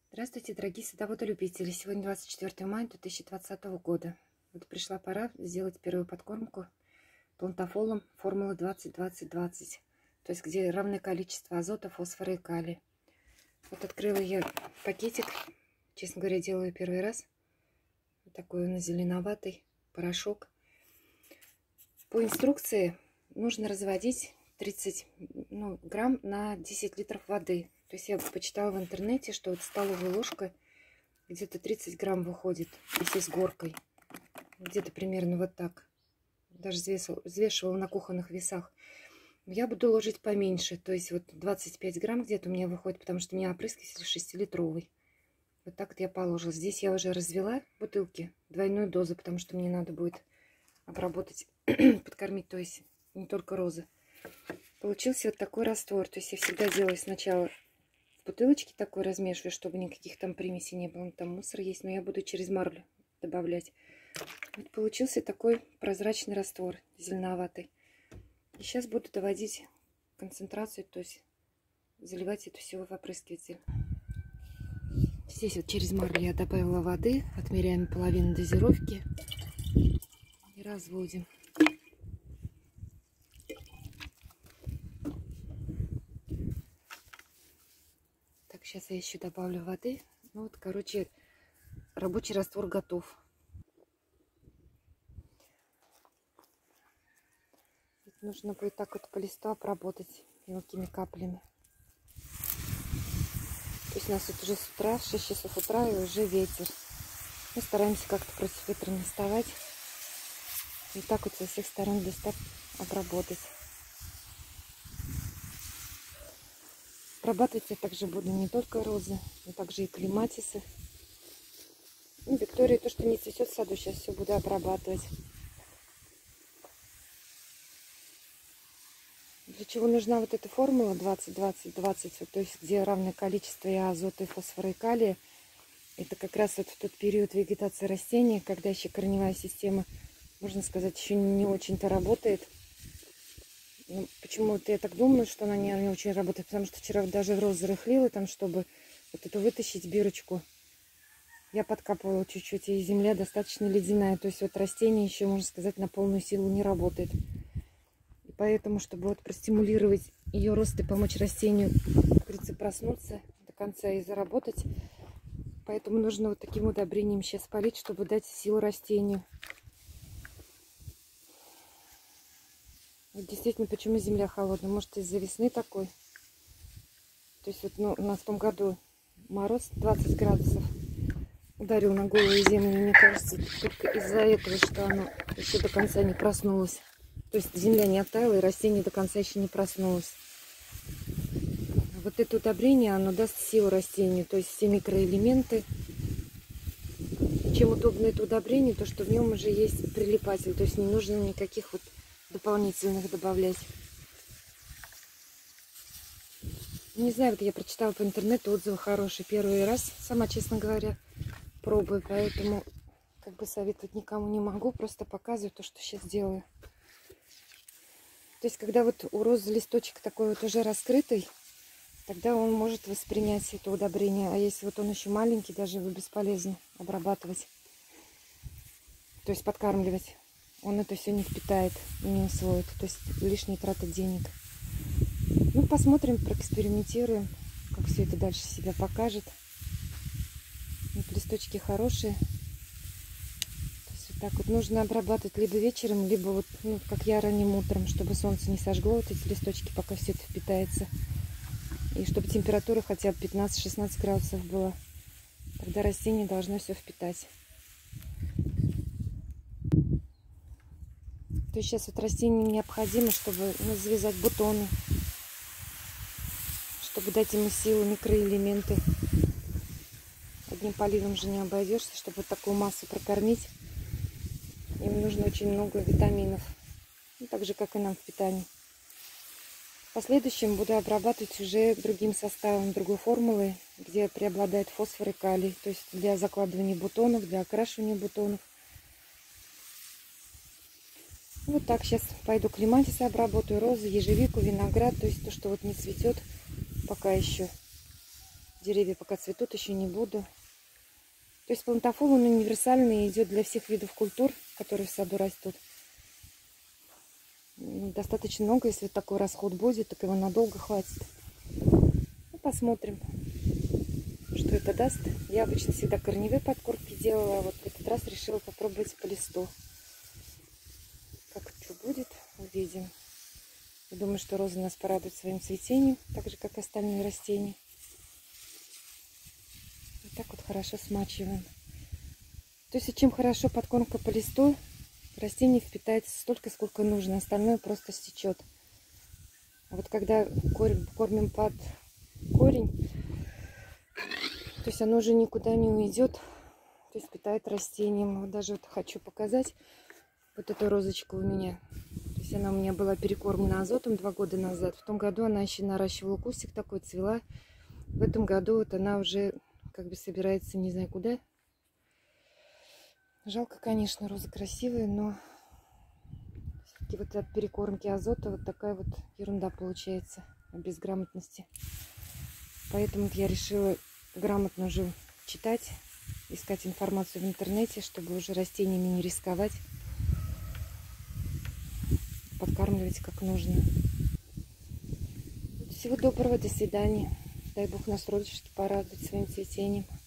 Здравствуйте, дорогие садоводы-любители! Сегодня 24 мая 2020 года. Вот пришла пора сделать первую подкормку плантафолом формулы 20-20-20. То есть где равное количество азота, фосфора и калия. Вот открыла я пакетик. Честно говоря, делаю первый раз. Вот такой он зеленоватый порошок. По инструкции нужно разводить 30 грамм на 10 литров воды. То есть я почитала в интернете, что вот столовая ложка где-то 30 грамм выходит, если с горкой. Где-то примерно вот так. Даже взвешивала на кухонных весах. Я буду ложить поменьше. То есть вот 25 грамм где-то у меня выходит, потому что у меня опрыскиватель 6-литровый. Вот так вот я положила. Здесь я уже развела бутылки, двойную дозу, потому что мне надо будет обработать, подкормить, то есть не только розы. Получился вот такой раствор. То есть я всегда делаю сначала в бутылочке такой размешиваю, чтобы никаких там примесей не было. Там мусор есть, но я буду через марлю добавлять. Вот получился такой прозрачный раствор, зеленоватый. И сейчас буду доводить концентрацию, то есть заливать это все в опрыскиватель. Здесь вот через марлю я добавила воды, отмеряем половину дозировки и разводим. Так, сейчас я еще добавлю воды. Ну вот, короче, рабочий раствор готов. Нужно будет так вот по листу обработать мелкими каплями. То есть у нас вот уже с утра, 6 часов утра, и уже ветер. Мы стараемся как-то против ветра не вставать. И так вот со всех сторон листа обработать. Обрабатывать я также буду не только розы, но также и клематисы. Ну, Виктория, то, что не цветет в саду, сейчас все буду обрабатывать. Для чего нужна вот эта формула 20-20-20, то есть где равное количество и азота, и фосфора, и калия. Это как раз вот в тот период вегетации растения, когда еще корневая система, можно сказать, еще не очень-то работает. Ну, почему-то я так думаю, что она не очень работает, потому что вчера даже розы рыхлила, там, чтобы вот эту вытащить бирочку. Я подкапывала чуть-чуть, и земля достаточно ледяная. То есть вот растение еще, можно сказать, на полную силу не работает. И поэтому, чтобы вот простимулировать ее рост и помочь растению, как говорится, проснуться до конца и заработать, поэтому нужно вот таким удобрением сейчас полить, чтобы дать силу растению. Вот действительно, почему земля холодная? Может, из-за весны такой? То есть вот у нас в том году мороз 20 градусов ударил на голую землю. Мне кажется, только из-за этого, что оно еще до конца не проснулось. То есть земля не оттаяла, и растение до конца еще не проснулось. Вот это удобрение, оно даст силу растению, то есть все микроэлементы. И чем удобно это удобрение, то что в нем уже есть прилипатель, то есть не нужно никаких вот дополнительных добавлять. Не знаю, вот я прочитала по интернету, отзывы хорошие. Первый раз, сама, честно говоря, пробую, поэтому как бы советовать никому не могу, просто показываю то, что сейчас делаю. То есть, когда вот у розы листочек такой вот уже раскрытый, тогда он может воспринять это удобрение. А если вот он еще маленький, даже его бесполезно обрабатывать. То есть подкармливать. Он это все не впитает и не усвоит. То есть лишняя трата денег. Ну, посмотрим, проэкспериментируем, как все это дальше себя покажет. Вот листочки хорошие. То есть вот так вот нужно обрабатывать либо вечером, либо вот, как я, ранним утром, чтобы солнце не сожгло вот эти листочки, пока все это впитается. И чтобы температура хотя бы 15-16 градусов была. Тогда растение должно все впитать. То есть сейчас вот растению необходимо, чтобы завязать бутоны, чтобы дать ему силу, микроэлементы. Одним поливом же не обойдешься, чтобы вот такую массу прокормить. Им нужно очень много витаминов, так же, как и нам в питании. В последующем буду обрабатывать уже другим составом, другой формулой, где преобладает фосфор и калий. То есть для закладывания бутонов, для окрашивания бутонов. Вот так сейчас пойду клематисы обработаю, розы, ежевику, виноград. То есть то, что вот не цветет пока еще. Деревья пока цветут, еще не буду. То есть плантафол, он универсальный, идет для всех видов культур, которые в саду растут. Достаточно много, если такой расход будет, так его надолго хватит. Ну, посмотрим, что это даст. Я обычно всегда корневые подкормки делала, а вот в этот раз решила попробовать по листу. Как что будет, увидим. Я думаю, что розы нас порадуют своим цветением, так же, как остальные растения. Вот так вот хорошо смачиваем. То есть, чем хорошо подкормка по листу, растение впитается столько, сколько нужно, остальное просто стечет. А вот когда кормим под корень, то есть оно уже никуда не уйдет, то есть питает растением. Вот даже вот хочу показать вот эту розочку у меня. То есть она у меня была перекормлена азотом 2 года назад. В том году она еще наращивала кустик такой, цвела. В этом году вот она уже как бы собирается не знаю куда. Жалко, конечно, роза красивая, но все-таки вот от перекормки азота вот такая вот ерунда получается от безграмотности. Поэтому я решила грамотно уже читать, искать информацию в интернете, чтобы уже растениями не рисковать, подкармливать как нужно. Всего доброго, до свидания. Дай Бог нас родички порадовать своим цветением.